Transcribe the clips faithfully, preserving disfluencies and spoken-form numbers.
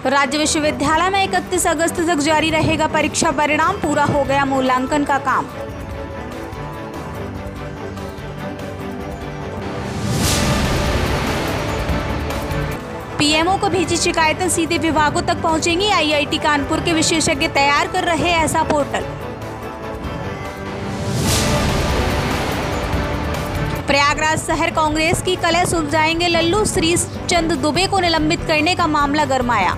राज्य विश्वविद्यालय में इकतीस अगस्त तक जारी रहेगा परीक्षा परिणाम, पूरा हो गया मूल्यांकन का काम। पीएमओ को भेजी शिकायतें सीधे विभागों तक पहुंचेंगी, आईआईटी कानपुर के विशेषज्ञ तैयार कर रहे ऐसा पोर्टल। प्रयागराज शहर कांग्रेस की कलह सुलझाएंगे लल्लू, श्री चंद दुबे को निलंबित करने का मामला गरमाया।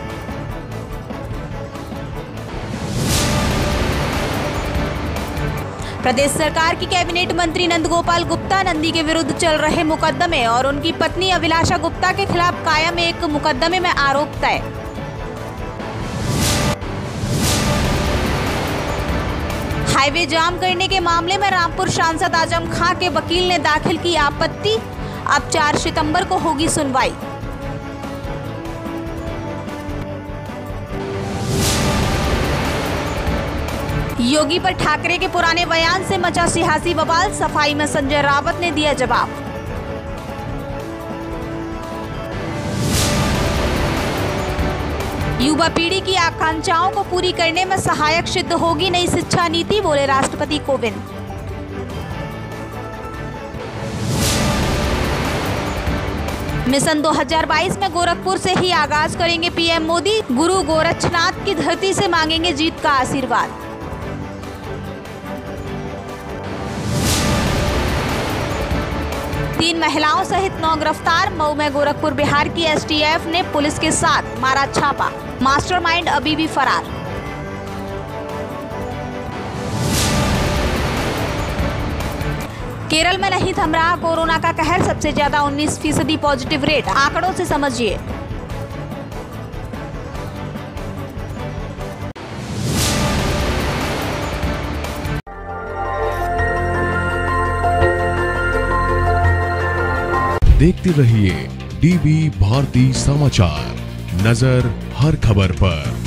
प्रदेश सरकार की कैबिनेट मंत्री नंदगोपाल गुप्ता नंदी के विरुद्ध चल रहे मुकदमे और उनकी पत्नी अभिलाषा गुप्ता के खिलाफ कायम एक मुकदमे में आरोप तय। हाईवे जाम करने के मामले में रामपुर सांसद आजम खां के वकील ने दाखिल की आपत्ति, अब चार सितंबर को होगी सुनवाई। योगी पर ठाकरे के पुराने बयान से मचा सियासी बवाल, सफाई में संजय रावत ने दिया जवाब। युवा पीढ़ी की आकांक्षाओं को पूरी करने में सहायक सिद्ध होगी नई शिक्षा नीति, बोले राष्ट्रपति कोविंद। मिशन दो हज़ार बाईस में गोरखपुर से ही आगाज करेंगे पीएम मोदी, गुरु गोरक्षनाथ की धरती से मांगेंगे जीत का आशीर्वाद। तीन महिलाओं सहित नौ गिरफ्तार, मऊ में गोरखपुर बिहार की एसटीएफ ने पुलिस के साथ मारा छापा, मास्टरमाइंड अभी भी फरार। केरल में नहीं थम रहा कोरोना का कहर, सबसे ज्यादा उन्नीस फीसदी पॉजिटिव रेट, आंकड़ों से समझिए। देखते रहिए डीवी भारती समाचार, नजर हर खबर पर।